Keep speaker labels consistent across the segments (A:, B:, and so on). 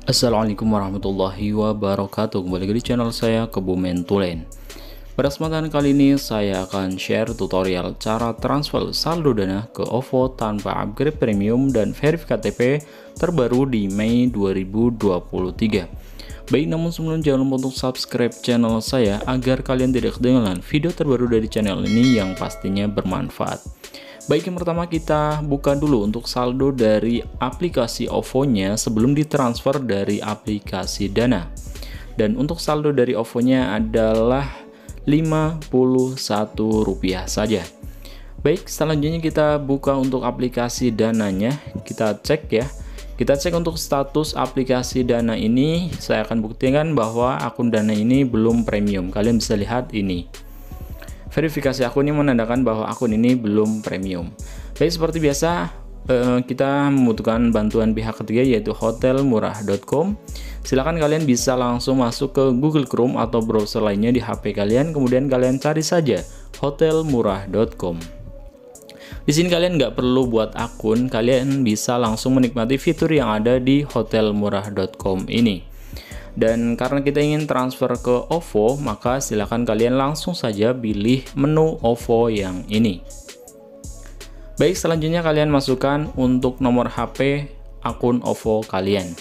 A: Assalamualaikum warahmatullahi wabarakatuh. Kembali lagi di channel saya Kebumen Tulen. Pada kesempatan kali ini saya akan share tutorial cara transfer saldo dana ke OVO tanpa upgrade premium dan verify KTP terbaru di Mei 2023. Baik, namun sebelum jangan lupa untuk subscribe channel saya agar kalian tidak ketinggalan video terbaru dari channel ini yang pastinya bermanfaat. Baik, yang pertama kita buka dulu untuk saldo dari aplikasi OVO-nya sebelum ditransfer dari aplikasi Dana. Dan untuk saldo dari OVO-nya adalah Rp51 saja. Baik, selanjutnya kita buka untuk aplikasi Dananya. Kita cek ya. Kita cek untuk status aplikasi Dana ini. Saya akan buktikan bahwa akun Dana ini belum premium. Kalian bisa lihat ini. Verifikasi akun ini menandakan bahwa akun ini belum premium. Baik, seperti biasa kita membutuhkan bantuan pihak ketiga yaitu hotelmurah.com. Silakan kalian bisa langsung masuk ke Google Chrome atau browser lainnya di HP kalian, kemudian kalian cari saja hotelmurah.com. Di sini kalian nggak perlu buat akun, kalian bisa langsung menikmati fitur yang ada di hotelmurah.com ini. Dan karena kita ingin transfer ke OVO, maka silakan kalian langsung saja pilih menu OVO yang ini. Baik, selanjutnya kalian masukkan untuk nomor HP akun OVO kalian.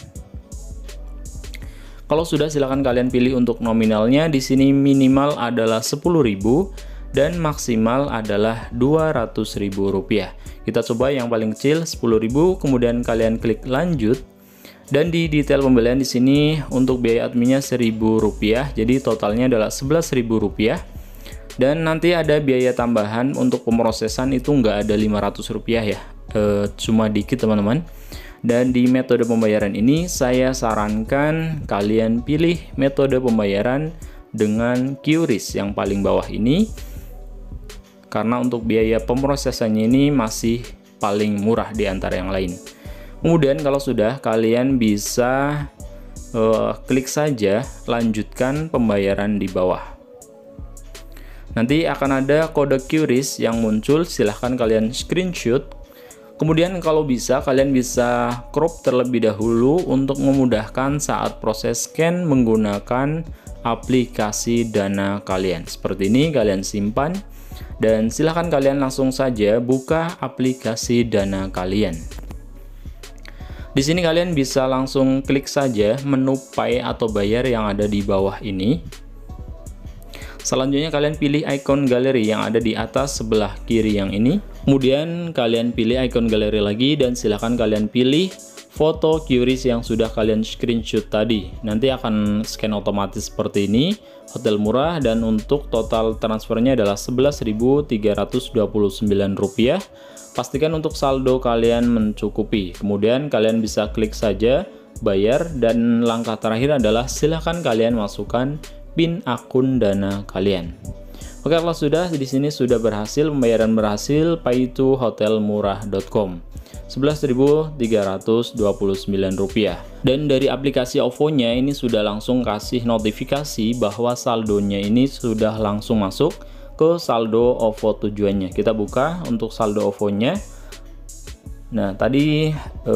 A: Kalau sudah, silakan kalian pilih untuk nominalnya. Di sini minimal adalah 10.000 dan maksimal adalah Rp200.000. Kita coba yang paling kecil 10.000, kemudian kalian klik lanjut. Dan di detail pembelian di sini untuk biaya adminnya Rp1.000, jadi totalnya adalah Rp11.000. Dan nanti ada biaya tambahan untuk pemrosesan itu nggak ada Rp500 ya, cuma dikit teman-teman. Dan di metode pembayaran ini saya sarankan kalian pilih metode pembayaran dengan QRIS yang paling bawah ini, karena untuk biaya pemrosesannya ini masih paling murah di antara yang lain. Kemudian kalau sudah, kalian bisa klik saja lanjutkan pembayaran di bawah. Nanti akan ada kode QRIS yang muncul, silahkan kalian screenshot. Kemudian kalau bisa, kalian bisa crop terlebih dahulu untuk memudahkan saat proses scan menggunakan aplikasi Dana kalian. Seperti ini, kalian simpan dan silahkan kalian langsung saja buka aplikasi Dana kalian. Di sini kalian bisa langsung klik saja menu Pay atau bayar yang ada di bawah ini. Selanjutnya kalian pilih icon galeri yang ada di atas sebelah kiri yang ini. Kemudian kalian pilih icon galeri lagi dan silahkan kalian pilih foto QRIS yang sudah kalian screenshot tadi. Nanti akan scan otomatis seperti ini, Hotel Murah, dan untuk total transfernya adalah Rp11.329. Pastikan untuk saldo kalian mencukupi. Kemudian kalian bisa klik saja bayar dan langkah terakhir adalah silahkan kalian masukkan PIN akun Dana kalian. Oke, kalau sudah, di sini sudah berhasil, pembayaran berhasil, pay to hotelmurah.com. Rp11.329. Dan dari aplikasi OVO-nya ini sudah langsung kasih notifikasi bahwa saldonya ini sudah langsung masuk ke saldo OVO tujuannya. Kita buka untuk saldo OVO-nya. Nah, tadi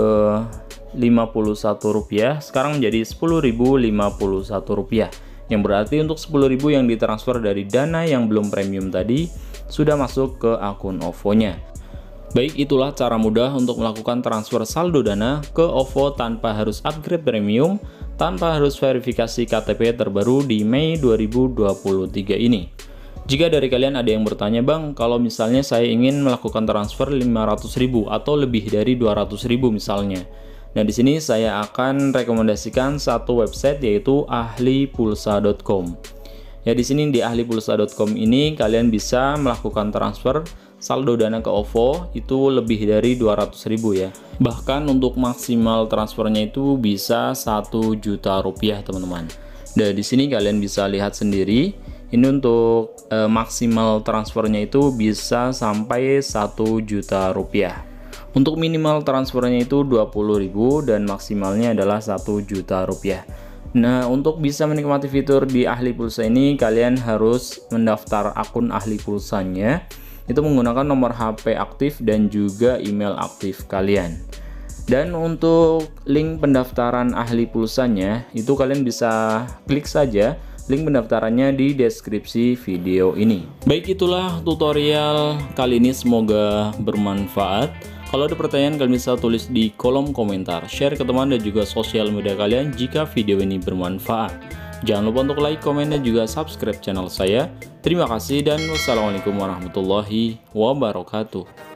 A: Rp51, sekarang menjadi Rp10.051. Yang berarti untuk 10.000 yang ditransfer dari Dana yang belum premium tadi sudah masuk ke akun OVO-nya. Baik, itulah cara mudah untuk melakukan transfer saldo Dana ke OVO tanpa harus upgrade premium, tanpa harus verifikasi KTP terbaru di Mei 2023 ini. Jika dari kalian ada yang bertanya, Bang, kalau misalnya saya ingin melakukan transfer 500.000 atau lebih dari 200.000 misalnya. Nah, di sini saya akan rekomendasikan satu website yaitu ahlipulsa.com. Ya, di sini di ahlipulsa.com ini kalian bisa melakukan transfer saldo Dana ke OVO itu lebih dari 200.000 ya. Bahkan untuk maksimal transfernya itu bisa Rp1 juta, teman-teman. Dan di sini kalian bisa lihat sendiri. Ini untuk maksimal transfernya itu bisa sampai Rp1 juta. Untuk minimal transfernya itu 20.000 dan maksimalnya adalah Rp1 juta. Nah, untuk bisa menikmati fitur di Ahli Pulsa ini, kalian harus mendaftar akun Ahli Pulsanya. Itu menggunakan nomor HP aktif dan juga email aktif kalian. Dan untuk link pendaftaran ahli pulsanya itu kalian bisa klik saja link pendaftarannya di deskripsi video ini. Baik, itulah tutorial kali ini, semoga bermanfaat. Kalau ada pertanyaan kalian bisa tulis di kolom komentar, share ke teman dan juga sosial media kalian jika video ini bermanfaat. Jangan lupa untuk like, komen, dan juga subscribe channel saya. Terima kasih dan wassalamualaikum warahmatullahi wabarakatuh.